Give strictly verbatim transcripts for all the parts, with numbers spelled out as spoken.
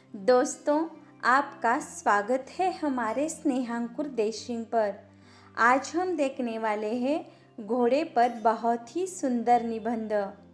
दोस्तों, आपका स्वागत है हमारे स्नेहांकुर देशिंग पर। आज हम देखने वाले हैं घोड़े पर बहुत ही सुंदर निबंध।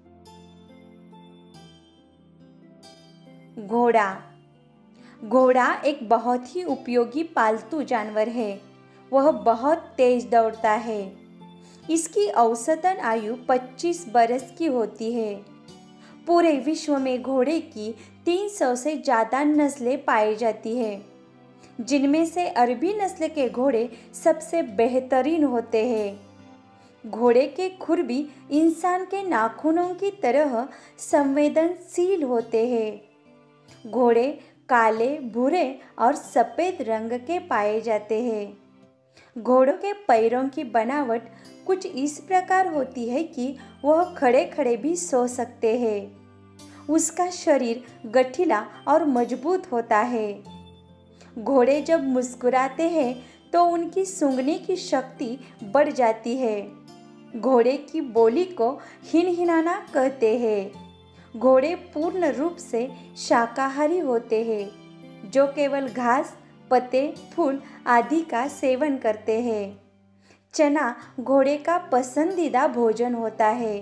घोड़ा घोड़ा एक बहुत ही उपयोगी पालतू जानवर है। वह बहुत तेज दौड़ता है। इसकी औसतन आयु पच्चीस बरस की होती है। पूरे विश्व में घोड़े की तीन सौ से ज़्यादा नस्लें पाई जाती है, जिनमें से अरबी नस्ल के घोड़े सबसे बेहतरीन होते हैं। घोड़े के खुर भी इंसान के नाखूनों की तरह संवेदनशील होते हैं। घोड़े काले, भूरे और सफ़ेद रंग के पाए जाते हैं। घोड़ों के पैरों की बनावट कुछ इस प्रकार होती है कि वह खड़े खड़े भी सो सकते हैं। उसका शरीर गठीला और मजबूत होता है। घोड़े जब मुस्कुराते हैं तो उनकी सूंघने की शक्ति बढ़ जाती है। घोड़े की बोली को हिनहिनाना कहते हैं। घोड़े पूर्ण रूप से शाकाहारी होते हैं, जो केवल घास, पत्ते, फूल आदि का सेवन करते हैं। चना घोड़े का पसंदीदा भोजन होता है।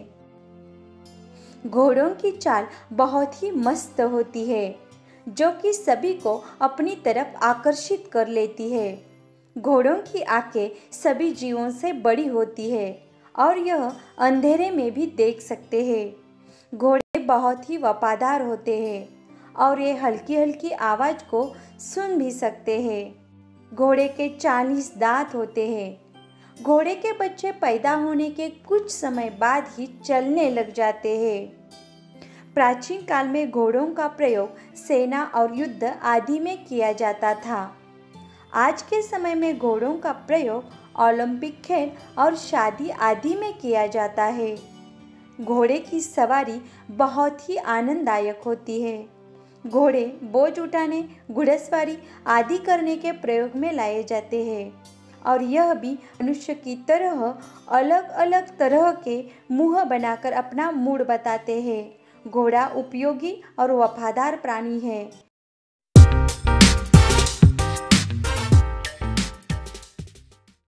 घोड़ों की चाल बहुत ही मस्त होती है, जो कि सभी को अपनी तरफ आकर्षित कर लेती है। घोड़ों की आंखें सभी जीवों से बड़ी होती है और यह अंधेरे में भी देख सकते हैं। घोड़े बहुत ही वफादार होते हैं और ये हल्की हल्की आवाज़ को सुन भी सकते हैं। घोड़े के चालीस दांत होते हैं। घोड़े के बच्चे पैदा होने के कुछ समय बाद ही चलने लग जाते हैं। प्राचीन काल में घोड़ों का प्रयोग सेना और युद्ध आदि में किया जाता था। आज के समय में घोड़ों का प्रयोग ओलंपिक खेल और शादी आदि में किया जाता है। घोड़े की सवारी बहुत ही आनंददायक होती है। घोड़े बोझ उठाने, घुड़सवारी आदि करने के प्रयोग में लाए जाते हैं और यह भी मनुष्य की तरह अलग अलग तरह के मुंह बनाकर अपना मूड बताते हैं। घोड़ा उपयोगी और वफादार प्राणी है।